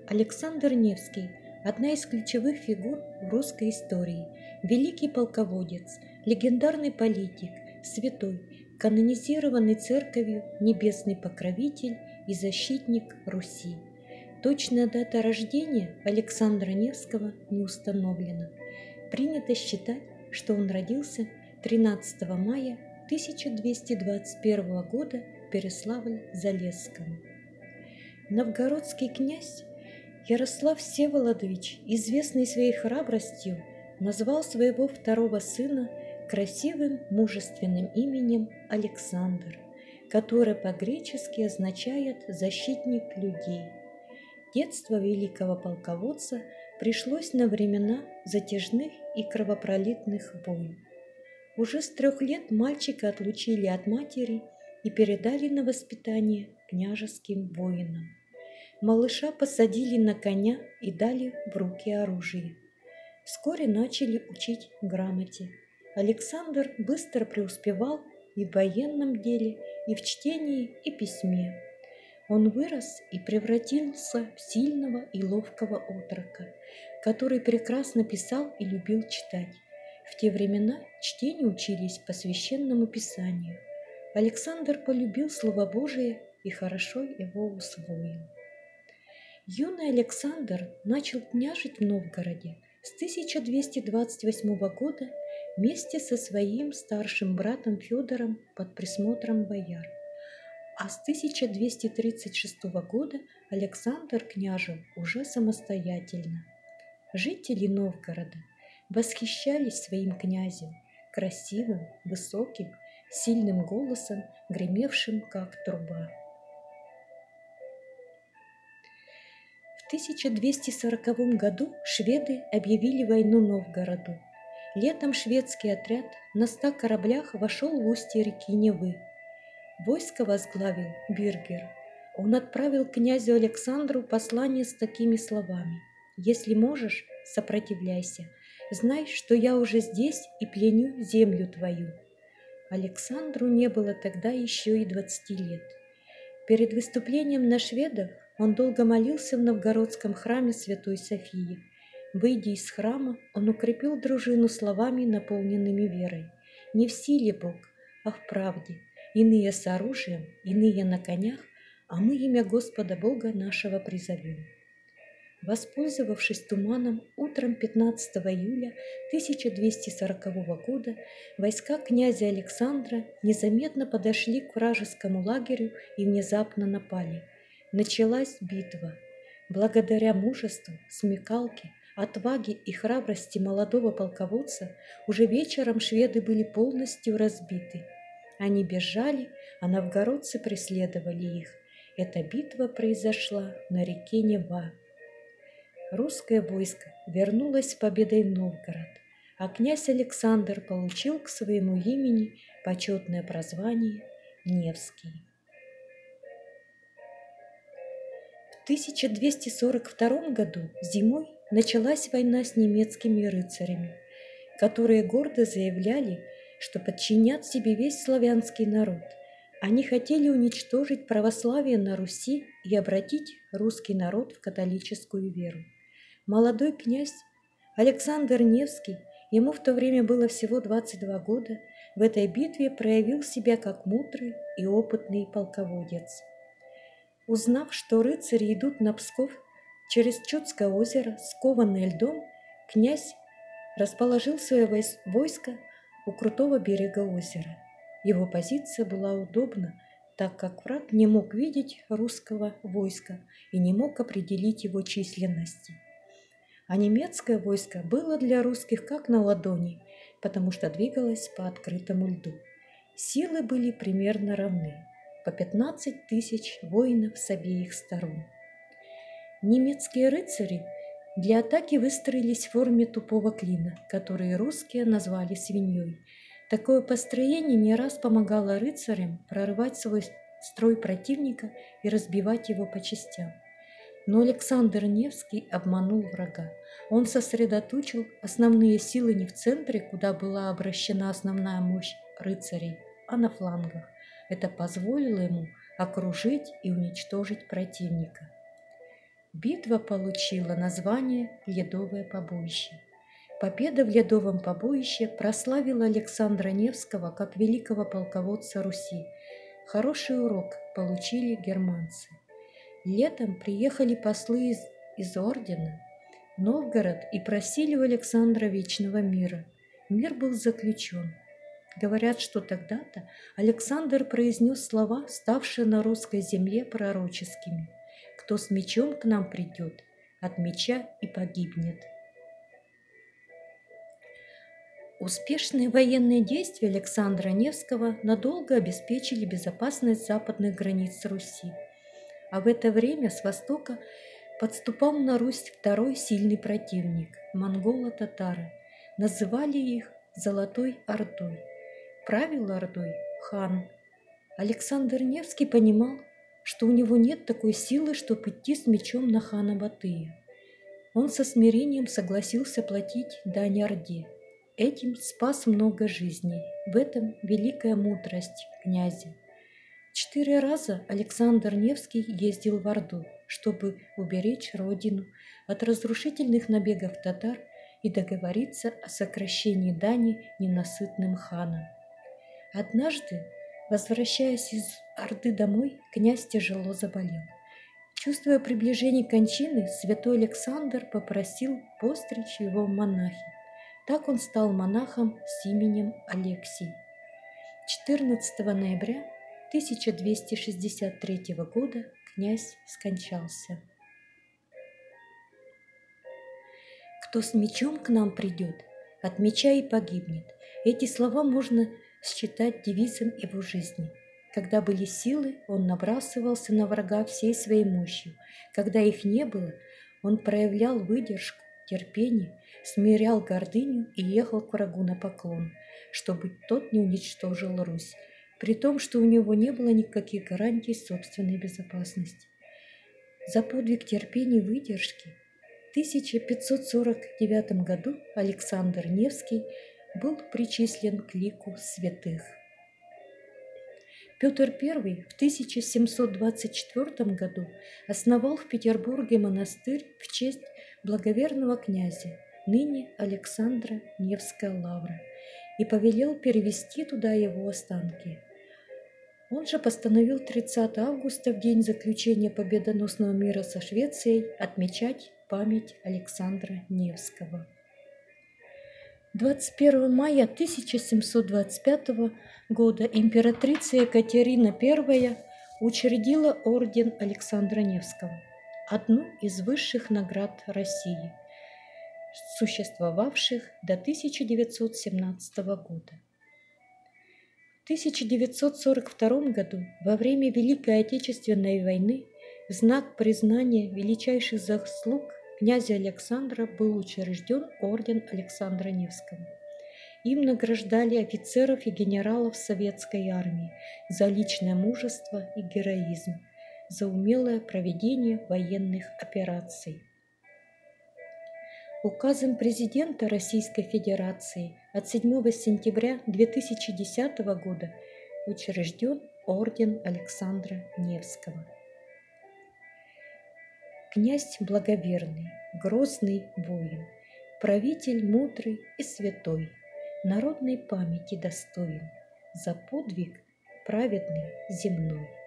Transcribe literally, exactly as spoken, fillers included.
Александр Невский – одна из ключевых фигур в русской истории, великий полководец, легендарный политик, святой, канонизированный церковью, небесный покровитель и защитник Руси. Точная дата рождения Александра Невского не установлена. Принято считать, что он родился тринадцатого мая тысяча двести двадцать первого года в Переславле-Залесском. Новгородский князь Ярослав Всеволодович, известный своей храбростью, назвал своего второго сына красивым мужественным именем Александр, которое по-гречески означает «защитник людей». Детство великого полководца пришлось на времена затяжных и кровопролитных войн. Уже с трех лет мальчика отлучили от матери и передали на воспитание княжеским воинам. Малыша посадили на коня и дали в руки оружие. Вскоре начали учить грамоте. Александр быстро преуспевал и в военном деле, и в чтении, и письме. Он вырос и превратился в сильного и ловкого отрока, который прекрасно писал и любил читать. В те времена чтению учились по священному писанию. Александр полюбил Слово Божие и хорошо его усвоил. Юный Александр начал княжить в Новгороде с тысяча двести двадцать восьмого года вместе со своим старшим братом Федором под присмотром бояр. А с тысяча двести тридцать шестого года Александр княжил уже самостоятельно. Жители Новгорода восхищались своим князем, красивым, высоким, сильным голосом, гремевшим как труба. В тысяча двести сороковом году шведы объявили войну Новгороду. Летом шведский отряд на ста кораблях вошел в устье реки Невы. Войско возглавил Биргер. Он отправил князю Александру послание с такими словами: «Если можешь, сопротивляйся. Знай, что я уже здесь и пленю землю твою». Александру не было тогда еще и двадцати лет. Перед выступлением на шведов он долго молился в новгородском храме Святой Софии. Выйдя из храма, он укрепил дружину словами, наполненными верой. «Не в силе Бог, а в правде. Иные с оружием, иные на конях, а мы имя Господа Бога нашего призовем». Воспользовавшись туманом, утром пятнадцатого июля тысяча двести сорокового года войска князя Александра незаметно подошли к вражескому лагерю и внезапно напали. Началась битва. Благодаря мужеству, смекалке, отваге и храбрости молодого полководца уже вечером шведы были полностью разбиты. Они бежали, а новгородцы преследовали их. Эта битва произошла на реке Нева. Русское войско вернулось с победой в Новгород, а князь Александр получил к своему имени почетное прозвание Невский. В тысяча двести сорок втором году зимой началась война с немецкими рыцарями, которые гордо заявляли, что подчинят себе весь славянский народ. Они хотели уничтожить православие на Руси и обратить русский народ в католическую веру. Молодой князь Александр Невский, ему в то время было всего двадцать два года, в этой битве проявил себя как мудрый и опытный полководец. Узнав, что рыцари идут на Псков через Чудское озеро, скованное льдом, князь расположил свое войско у крутого берега озера. Его позиция была удобна, так как враг не мог видеть русского войска и не мог определить его численности. А немецкое войско было для русских как на ладони, потому что двигалось по открытому льду. Силы были примерно равны, по пятнадцать тысяч воинов с обеих сторон. Немецкие рыцари для атаки выстроились в форме тупого клина, который русские назвали свиньей. Такое построение не раз помогало рыцарям прорывать свой строй противника и разбивать его по частям. Но Александр Невский обманул врага. Он сосредоточил основные силы не в центре, куда была обращена основная мощь рыцарей, а на флангах. Это позволило ему окружить и уничтожить противника. Битва получила название «Ледовое побоище». Победа в Ледовом побоище прославила Александра Невского как великого полководца Руси. Хороший урок получили германцы. Летом приехали послы из, из ордена в Новгород и просили у Александра вечного мира. Мир был заключен. Говорят, что тогда-то Александр произнес слова, ставшие на русской земле пророческими: «Кто с мечом к нам придет, от меча и погибнет». Успешные военные действия Александра Невского надолго обеспечили безопасность западных границ Руси. А в это время с востока подступал на Русь второй сильный противник – монголо-татары. Называли их Золотой Ордой. Правил Ордой хан. Александр Невский понимал, что у него нет такой силы, чтобы идти с мечом на хана Батыя. Он со смирением согласился платить дань Орде. Этим спас много жизней. В этом великая мудрость князя. Четыре раза Александр Невский ездил в Орду, чтобы уберечь родину от разрушительных набегов татар и договориться о сокращении дани ненасытным ханам. Однажды, возвращаясь из Орды домой, князь тяжело заболел. Чувствуя приближение кончины, святой Александр попросил постричь его в монахи. Так он стал монахом с именем Алексий. четырнадцатого ноября тысяча двести шестьдесят третьего года князь скончался. «Кто с мечом к нам придет, от меча и погибнет». Эти слова можно считать девизом его жизни. Когда были силы, он набрасывался на врага всей своей мощью. Когда их не было, он проявлял выдержку, терпение, смирял гордыню и ехал к врагу на поклон, чтобы тот не уничтожил Русь, при том, что у него не было никаких гарантий собственной безопасности. За подвиг терпения и выдержки в тысяча пятьсот сорок девятом году Александр Невский был причислен к лику святых. Петр Первый в тысяча семьсот двадцать четвёртом году основал в Петербурге монастырь в честь благоверного князя, ныне Александра Невская лавра, и повелел перевести туда его останки. Он же постановил тридцатого августа, в день заключения победоносного мира со Швецией, отмечать память Александра Невского. двадцать первого мая тысяча семьсот двадцать пятого года императрица Екатерина Первая учредила орден Александра Невского, одну из высших наград России, существовавших до тысяча девятьсот семнадцатого года. В тысяча девятьсот сорок втором году, во время Великой Отечественной войны, в знак признания величайших заслуг князя Александра был учрежден орден Александра Невского. Им награждали офицеров и генералов советской армии за личное мужество и героизм, за умелое проведение военных операций. Указом президента Российской Федерации от седьмого сентября две тысячи десятого года учрежден орден Александра Невского. Князь благоверный, грозный воин, правитель мудрый и святой, народной памяти достоин, за подвиг праведный земной.